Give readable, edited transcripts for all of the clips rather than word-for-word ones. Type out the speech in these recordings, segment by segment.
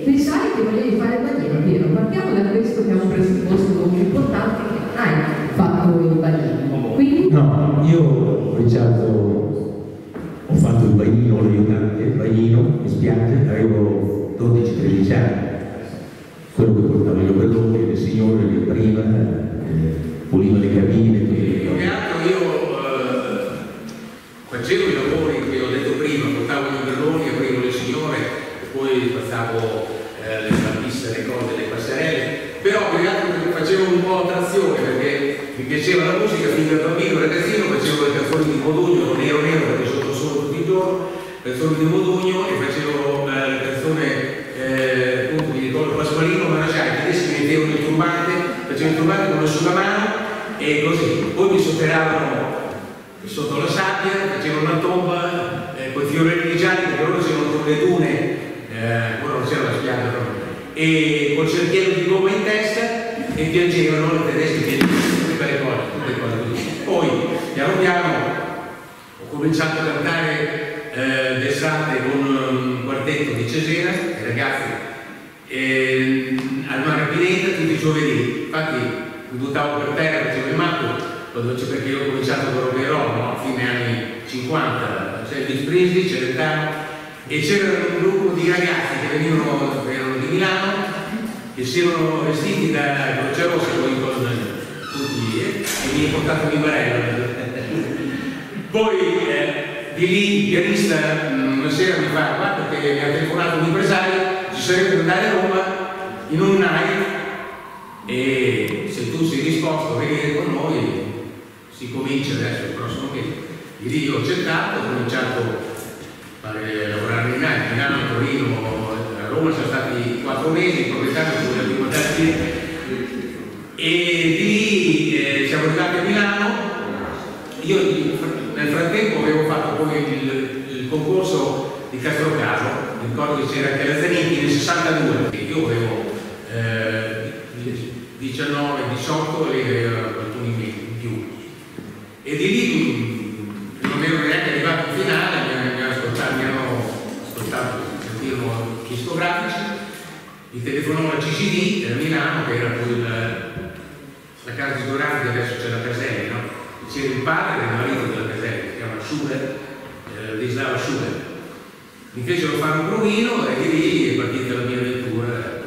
pensai che volevi fare il bagnino. Piero, partiamo da questo che è un presupposto molto importante, che hai fatto il bagnino. Quindi... No, io ho fatto il bagnino, l'aiutante, il bagnino in spiaggia, avevo 12-13 anni, quello che portava gli overloni, le signore che prima puliva le cabine. Più che altro io facevo i lavori che ho detto prima, portavo gli overloni, aprivo le signore, e poi passavo le piste, le cose, le passerelle, però più che altro facevo un po' trazione perché mi piaceva la musica fin da bambino, ragazzino, facevo le canzoni di Modugno, non ero nero perché sotto solo tutto il giorno, canzoni di Modugno, e facevo la canzone appunto mi ricordo Pasqualino, ma sai, i tedeschi mettevano il turbante, facevano il turbante con l'asciugamano e così, poi mi sotterravano sotto la sabbia, facevano una tomba con i fiorelli gialli, perché loro c'erano le dune, ancora non c'era la spiaggia, no? E col cerchiello di gomma in testa e piangevano, le tedesche tutte quelle cose così. Poi piano piano ho cominciato a cantare d'estate con un quartetto di Cesena, i ragazzi al mare Pineta tutti i giovedì, infatti mi buttavo per terra, facevo il matto perché io ho cominciato con rock and roll, no? A fine anni 50, c'era Elvis Presley, Celentano, e c'era un gruppo di ragazzi che erano di Milano, che si erano vestiti da Croce Rossa con tutti e mi ha portato in barella. Poi di lì il pianista una sera mi fa: guarda che mi ha telefonato un impresario, ci sarebbe da andare a Roma in un night e se tu sei disposto a venire con noi si comincia adesso il prossimo mese. Di lì ho accettato, ho cominciato a lavorare in night, Milano, Torino, a Roma sono stati 4 mesi, il proprietario fu la prima e di lì siamo arrivati a Milano. Io nel frattempo avevo fatto poi il concorso di Castrocaso, mi ricordo che c'era anche la Zanicchi nel 62, io avevo 19, 18 e lei aveva alcuni mesi in più. E di lì non ero neanche arrivato in finale, mi hanno ascoltato, sentirono discografici, mi telefonò la CCD da Milano, che era poi la casa discografica, adesso c'è la Caselli, no? C'era il padre del marito della Caselli, si chiama Schubert, Ladislava Schubert. Mi fecero fare un provino e di lì è partita la mia avventura.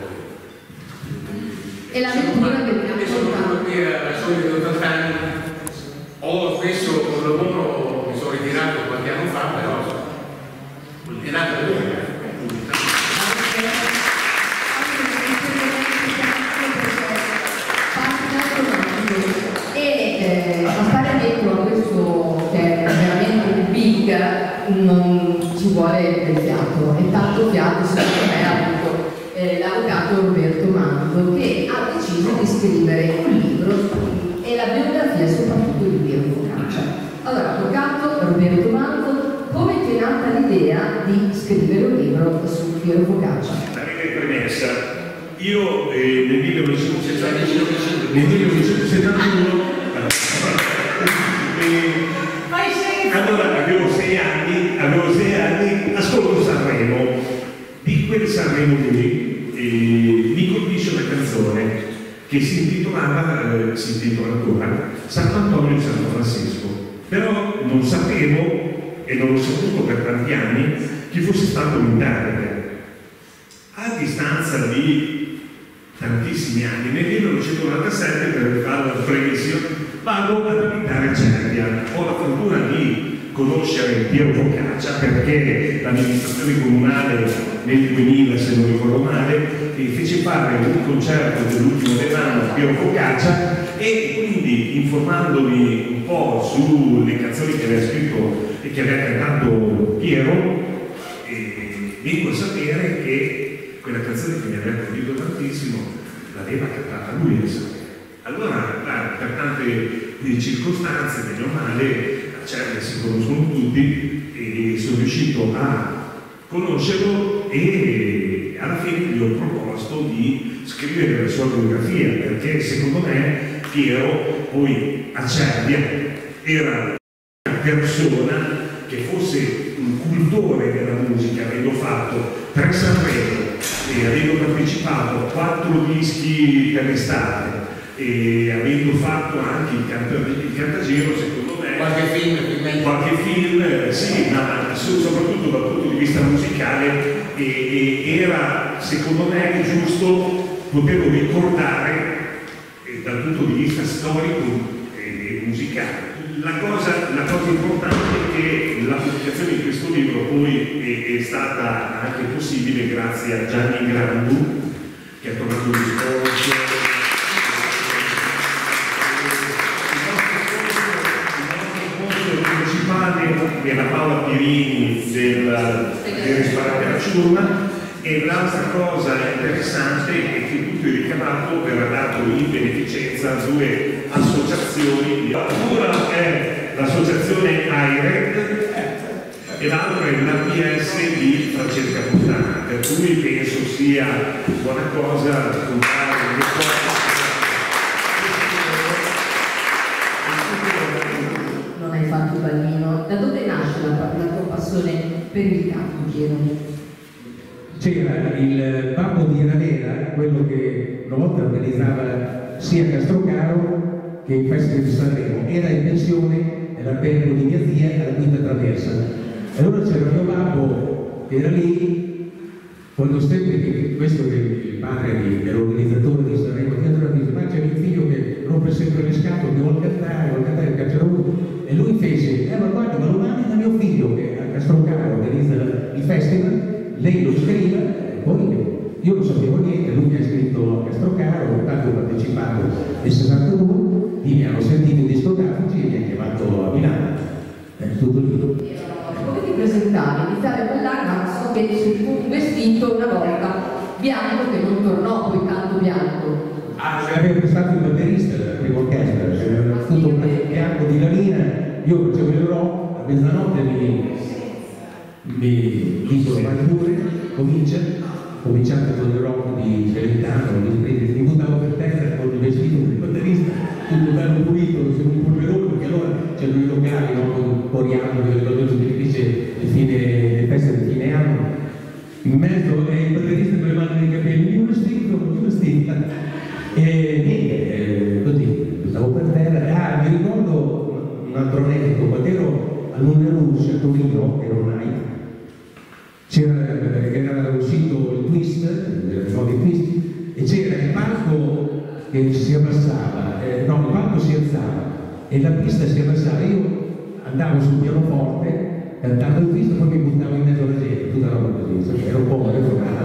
E l'avventura che mi ha portato qui alla soglia di 80 anni. Ho spesso un lavoro, mi sono ritirato qualche anno fa, però è nata lui. E a stare dietro a questo che è veramente un big non ci vuole del fiato, e tanto fiato secondo me ha avuto l'avvocato Roberto Manzo, che ha deciso di scrivere un libro e la biografia soprattutto di Piero Focaccia. Allora, avvocato Roberto Manzo, come ti è nata l'idea di scrivere un libro su Piero Focaccia? La mia premessa, io nel 1971 allora avevo 6 anni, ascolto Sanremo, di quel Sanremo lì mi colpisce una canzone che si intitola ancora Sant'Antonio e Santo Francesco, però non sapevo e non l'ho saputo per tanti anni chi fosse stato l'interprete. A distanza di tantissimi anni, nel 1997, per fare la previsione, vado ad abitare a Cervia. Ho la fortuna di conoscere Piero Focaccia perché l'amministrazione comunale nel 2000, se non ricordo male, fece fare un concerto dell'ultimo dell'anno a Piero Focaccia, e quindi informandomi un po' sulle canzoni che aveva scritto e che aveva cantato Piero, vengo a sapere che quella canzone che mi aveva colpito tantissimo l'aveva cantata lui a Sanremo. Allora, per tante circostanze, bene o male, a Cervia si conoscono tutti e sono riuscito a conoscerlo, e alla fine gli ho proposto di scrivere la sua biografia, perché secondo me Piero poi a Cervia era una persona che fosse un cultore della musica, avendo fatto 3 Sanremo e avendo partecipato a 4 dischi per l'estate e avendo fatto anche il Cantagiro, secondo me qualche film, sì, ma soprattutto dal punto di vista musicale era secondo me giusto poterlo ricordare dal punto di vista storico e musicale. La cosa importante è che la pubblicazione di questo libro poi è stata anche possibile grazie a Gianni Grandu, che ha trovato un sponsor. Era Paola Pirini del risparmio della Ciurma, e l'altra cosa interessante è che tutto il ricavato verrà dato in beneficenza a 2 associazioni. Una è l'associazione AIRED e l'altra è l'APS di Francesca Fontana, per cui penso sia buona cosa raccontare le cose. Non hai fatto il ballino. Da dove nasce la tua passione per il canto, Gino? C'era il babbo di Ranera, quello che una volta organizzava sia a Castrocaro che il Festival di Sanremo, era in pensione, era al tempo di mia zia alla quinta traversa. E allora c'era mio babbo che era lì, quando sempre che questo è il padre dell'organizzatore di Sanremo, che allora dice: ma c'è mio figlio che rompe sempre le scatole, che vuole cantare il cacciaruto. E lui fece: ma guarda, ma lo mandi da mio figlio che a Castrocaro organizza il festival. Lei lo scrive, poi io non sapevo niente, lui mi ha scritto a Castrocaro, tanto ho partecipato nel 62, mi hanno sentito in discografici e mi ha chiamato a Milano. È tutto lì. Come ti presentavi? Iniziavi a ballare, ma so che sul un vestito una volta bianco che non tornò poi tanto bianco. Avevo stato il batterista della prima orchestra, c'era tutto un bianco di lamina, io facevo il rock, a mezzanotte mi dicono: vai pure, cominciate con il rock di Celentano, mi buttavo per terra con il vestito del batterista, tutto bello pulito, sono un polverone, perché allora c'erano i locali, no, con Coriano, delle cose che dice le feste di fine anno, in mezzo e il batterista con le mani nei capelli, un vestito, e niente, così, buttavo per terra. Mi ricordo un altro aneddoto, quando ero all'Unione a Torino, ero online, era uscito il twist, e c'era il palco che si abbassava, il palco si alzava e la pista si abbassava. Io andavo sul pianoforte, cantavo il twist, poi mi buttavo in mezzo alla gente, tutta roba così, ero un po'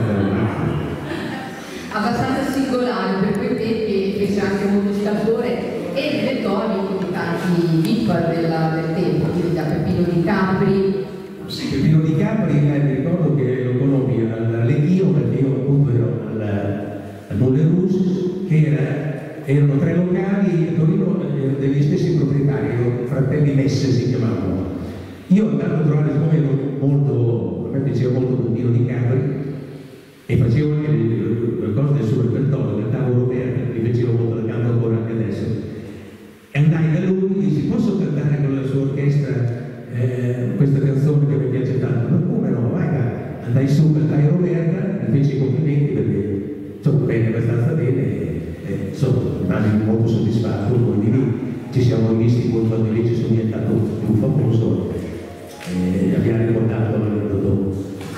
abbastanza singolare per quei tempi, fece anche molto scalpore e nelle toniche di tanti VIP del tempo, quindi da Peppino Di Capri. Sì, Peppino Di Capri, mi ricordo che lo conobbi all'Echio, perché io appunto ero al Moulin Rouge, che erano 3 locali a Torino degli stessi proprietari, erano fratelli Messe si chiamavano. Io andavo a trovare, siccome ero molto, a me piaceva molto Peppino Di Capri e facevo anche le cose del suo repertorio, cantavo Roberta, mi piaceva molto, la canto ancora anche adesso. E andai da lui e dissi: posso cantare con la sua orchestra questa canzone che mi piace tanto? Ma come no, vai, andai su, cantai Roberta, mi fece i complimenti perché insomma bene, abbastanza bene, e insomma rimasi molto soddisfatto, quindi lì ci siamo visti poi quando invece sono diventato più famoso e abbiamo ricordato l'aneddoto.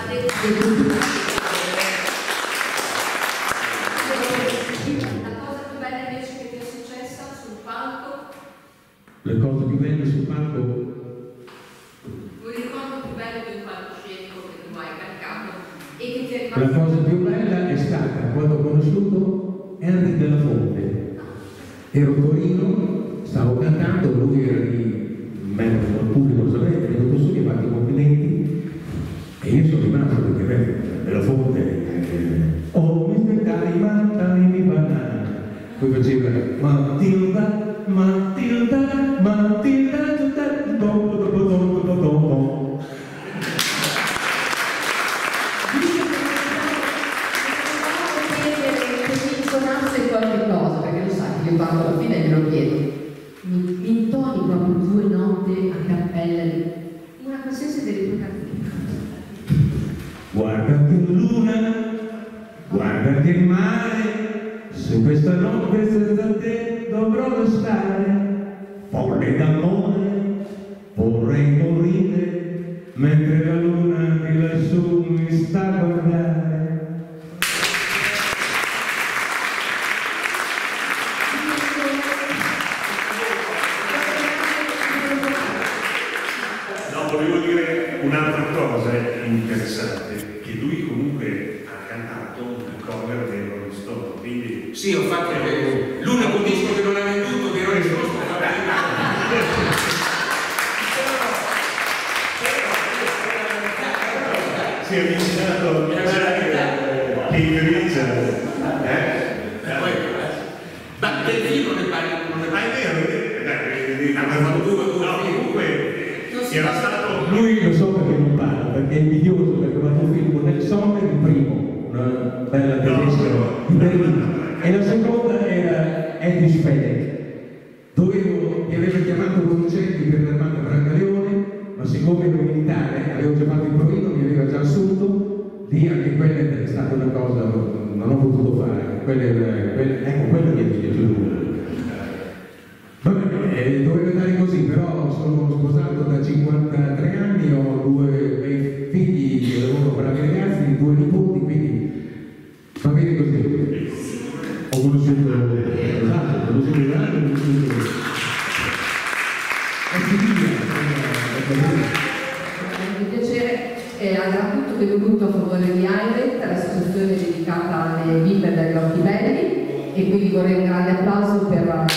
Le cose più belle sul palco? Un ricordo più bello di un palcoscenico che tu hai caricato e che ti è rimasto? La cosa più bella è stata quando ho conosciuto Henry Della Fonte. Ero a Torino, stavo cantando, lui era lì in mezzo al pubblico, lo sapete, è venuto su, mi ha fatto i complimenti e io sono rimasto perché Della Fonte oh, mi aspettare i banana. Poi faceva Matilda, Matilda, Matilda, qualche cosa, perché lo sai che io parlo alla fine e glielo chiedo. Mi intoni proprio 2 note a cappella di una qualsiasi delle tue canzoni. guarda che luna, guarda anche il mare, se questa notte senza te dovrò restare, folle d'amore, vorrei morire, mentre la luna di lassù mi sta a guardare. Volevo dire un'altra cosa interessante, che lui comunque ha cantato una cover dei Rolling Stones, quindi... Sì, ho fatto l'unico disco che non ha venduto dei Rolling Stones, si è avvicinato che Richard, ma del film non ne parli, comunque era stato... Lui lo so perché non parla, perché è invidioso, perché ha fatto un film con Nel Sommer, il primo, una bella tedesca di Berlino, e la seconda era Edwin Fedek. Mi aveva chiamato Concetti per l'Armata Brancaleone, ma siccome ero militare, avevo già fatto il provino, mi aveva già assunto, lì anche quella è stata una cosa, non ho potuto fare, ecco, quello mi è piaciuto. Doveva andare così, però sono sposato da 53 anni, ho 2 figli che lavorano bravi ragazzi, 2 nipoti, quindi va bene così. Ho conosciuto Mi piacere, andrà tutto venuto a favore di Ailet, l'associazione dedicata alle bimbe dagli occhi belli, e quindi vorrei un grande applauso per la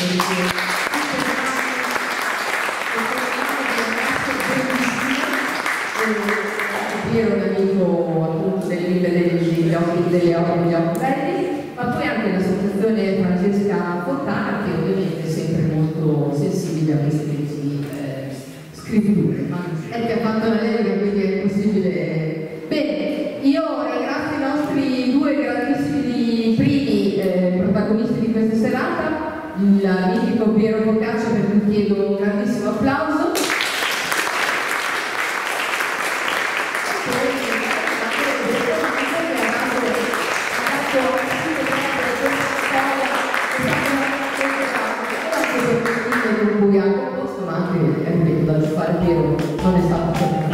Piero, un amico appunto delle bimbe degli occhi belli, ma poi anche l'associazione Francesca Fontana, che ovviamente è sempre molto sensibile a queste scritture, ma è che ha fatto la Lega, quindi è possibile. Bene, io ringrazio i nostri 2 grandissimi primi protagonisti di questa serata, il mitico Piero Boccaccia, per cui chiedo un grandissimo applauso. Ma anche da fare Piero non è stato